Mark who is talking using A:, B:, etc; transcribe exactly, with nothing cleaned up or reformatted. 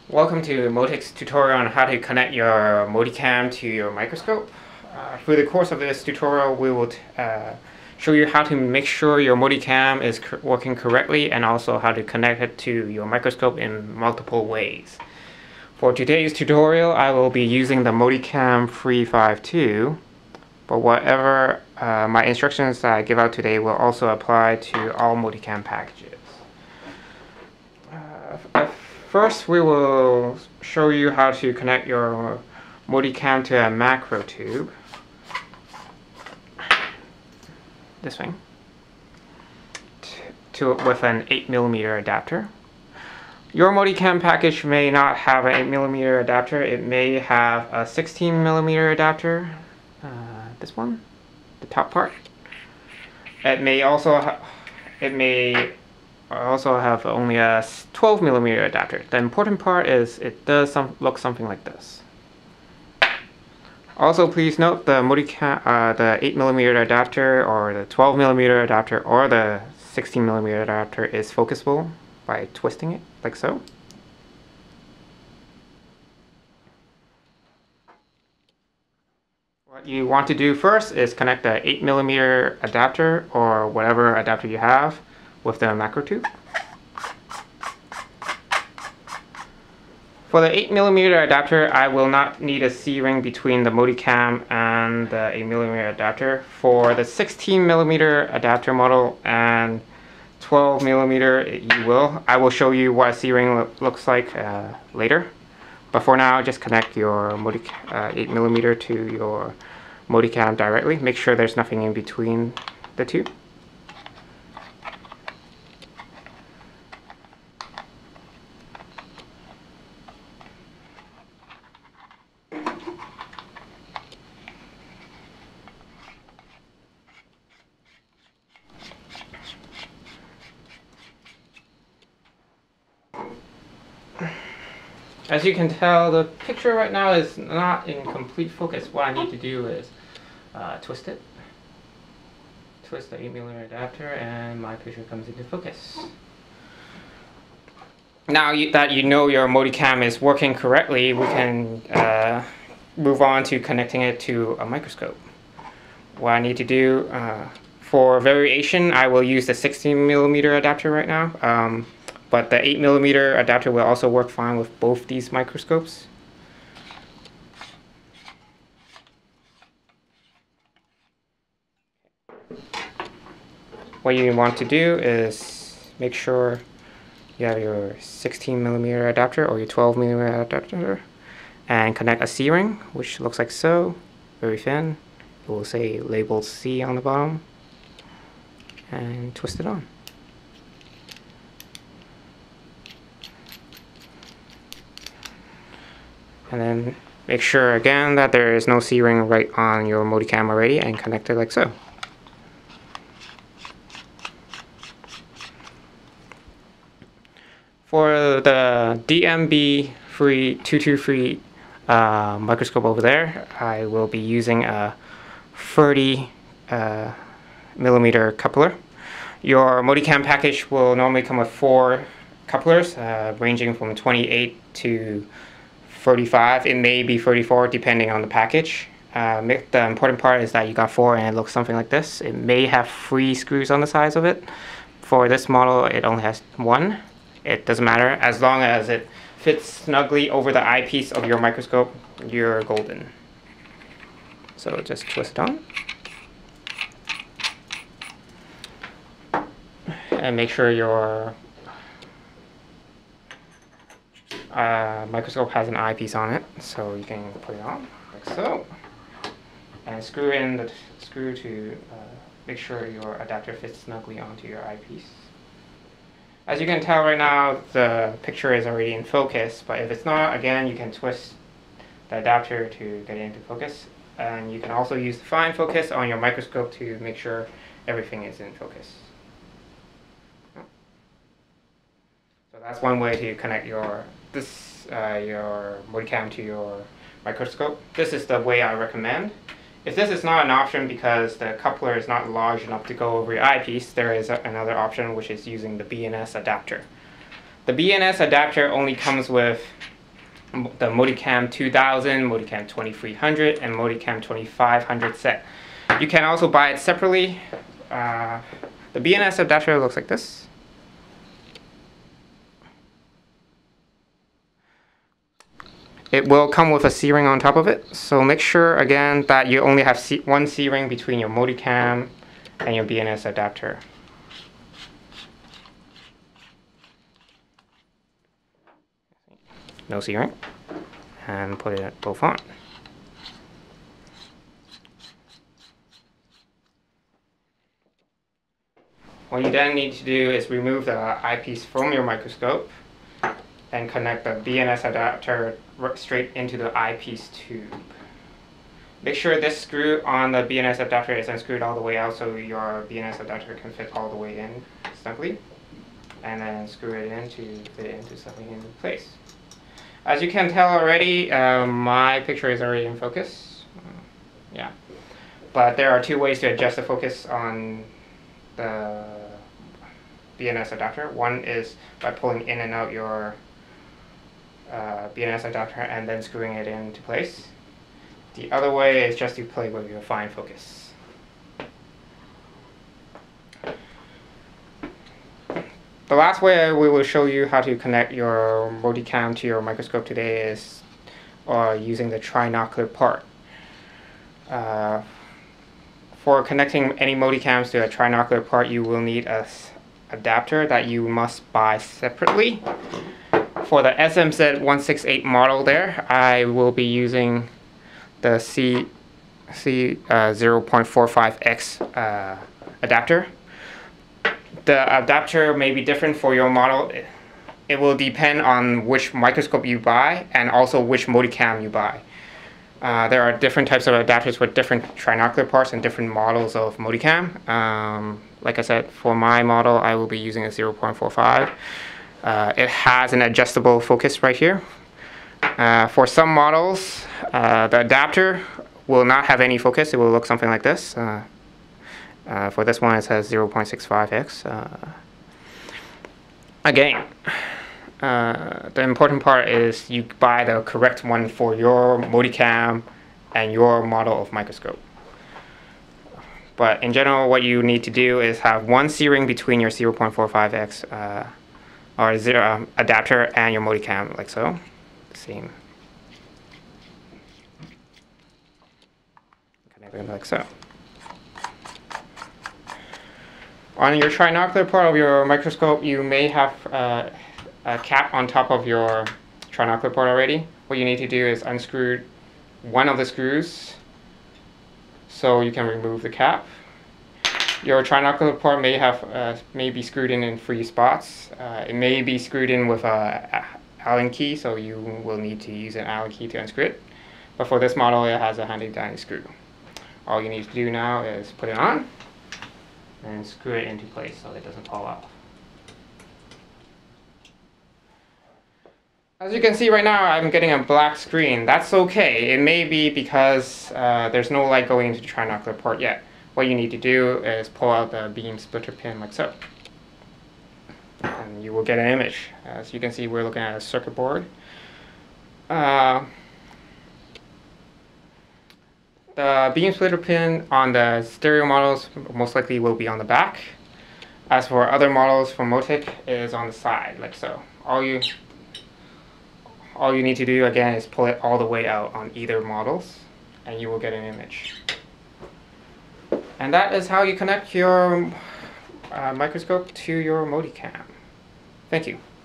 A: Welcome to Motic's tutorial on how to connect your Moticam to your microscope. Uh, through the course of this tutorial, we will uh, show you how to make sure your Moticam is co working correctly and also how to connect it to your microscope in multiple ways. For today's tutorial, I will be using the Moticam three five two, but whatever uh, my instructions that I give out today will also apply to all Moticam packages. Uh, First, we will show you how to connect your Moticam to a macro tube. This thing. To, with an eight millimeter adapter. Your Moticam package may not have an eight millimeter adapter. It may have a sixteen millimeter adapter. Uh, this one, the top part. It may also ha it may I also have only a twelve millimeter adapter. The important part is it does some, look something like this. Also, please note the Moticam, uh, the eight millimeter adapter or the twelve millimeter adapter or the sixteen millimeter adapter is focusable by twisting it like so. What you want to do first is connect the eight millimeter adapter or whatever adapter you have with the macro tube. For the eight millimeter adapter, I will not need a C-ring between the Moticam and the eight millimeter adapter. For the sixteen millimeter adapter model and twelve millimeter, you will. I will show you what a C-ring lo looks like uh, later. But for now, just connect your Motic uh, eight millimeter to your Moticam directly. Make sure there's nothing in between the two. As you can tell, the picture right now is not in complete focus. What I need to do is uh, twist it. Twist the eight millimeter adapter and my picture comes into focus. Now you, that you know your Moticam is working correctly, we can uh, move on to connecting it to a microscope. What I need to do, uh, for variation, I will use the sixteen millimeter adapter right now. Um, But the eight millimeter adapter will also work fine with both these microscopes. What you want to do is make sure you have your sixteen millimeter adapter or your twelve millimeter adapter and connect a C-ring, which looks like so, very thin. It will say labeled C on the bottom, and twist it on. And then make sure again that there is no C-ring right on your Moticam already and connect it like so. For the D M B three two two three uh, microscope over there, I will be using a thirty uh, millimeter coupler. Your Moticam package will normally come with four couplers uh, ranging from twenty-eight to thirty-five. It may be thirty-four depending on the package. Uh, the important part is that you got four and it looks something like this. It may have three screws on the sides of it. For this model, it only has one. It doesn't matter. As long as it fits snugly over the eyepiece of your microscope, you're golden. So just twist it on. And make sure your Uh, microscope has an eyepiece on it, so you can put it on like so, and screw in the screw to uh, make sure your adapter fits snugly onto your eyepiece. As you can tell right now, the picture is already in focus, but if it's not, again, you can twist the adapter to get it into focus, and you can also use the fine focus on your microscope to make sure everything is in focus. So that's one way to connect your this uh, your Moticam to your microscope. This is the way I recommend. If this is not an option because the coupler is not large enough to go over your eyepiece, there is a, another option, which is using the B N S adapter. The B N S adapter only comes with the Moticam two thousand, Moticam twenty-three hundred, and Moticam twenty-five hundred set. You can also buy it separately. Uh, the B N S adapter looks like this. It will come with a C-ring on top of it, so make sure again that you only have C one C-ring between your Moticam and your B N S adapter. No C-ring, and put it both on. What you then need to do is remove the eyepiece from your microscope and connect the B N S adapter straight into the eyepiece tube. Make sure this screw on the B N S adapter is unscrewed all the way out so your B N S adapter can fit all the way in snugly. And then screw it in to fit it into something in place. As you can tell already, uh, my picture is already in focus. Uh, yeah. But there are two ways to adjust the focus on the B N S adapter. One is by pulling in and out your uh, B N S adapter and then screwing it into place. The other way is just to play with your fine focus. The last way we will show you how to connect your Moticam to your microscope today is uh, using the trinocular part. Uh, for connecting any Moticams to a trinocular part, you will need an adapter that you must buy separately. For the S M Z one sixty-eight model there, I will be using the C, C uh, zero point four five X uh, adapter. The adapter may be different for your model. It will depend on which microscope you buy and also which Moticam you buy. Uh, there are different types of adapters with different trinocular parts and different models of Moticam. Um, like I said, for my model, I will be using a zero point four five. Uh, it has an adjustable focus right here. Uh, for some models, uh, the adapter will not have any focus. It will look something like this. Uh, Uh, for this one, it says zero point six five X. Uh, again, uh, the important part is you buy the correct one for your Moticam and your model of microscope. But in general, what you need to do is have one C-ring between your zero point four five X uh, or zero, um, adapter and your Moticam, like so. Same. Connect them like so. On your trinocular part of your microscope, you may have uh, a cap on top of your trinocular part already. What you need to do is unscrew one of the screws so you can remove the cap. Your trinocular part may have uh, may be screwed in in three spots. Uh, it may be screwed in with a Allen key, so you will need to use an Allen key to unscrew it. But for this model, it has a handy dandy screw. All you need to do now is put it on and screw it into place so it doesn't fall off. As you can see right now, I'm getting a black screen. That's okay. It may be because uh, there's no light going into the trinocular part yet. What you need to do is pull out the beam splitter pin like so. And you will get an image. As you can see, we're looking at a circuit board. Uh, The beam splitter pin on the stereo models most likely will be on the back. As for other models from Motic, it is on the side, like so. All you, all you need to do again is pull it all the way out on either models, and you will get an image. And that is how you connect your uh, microscope to your Moticam. Thank you.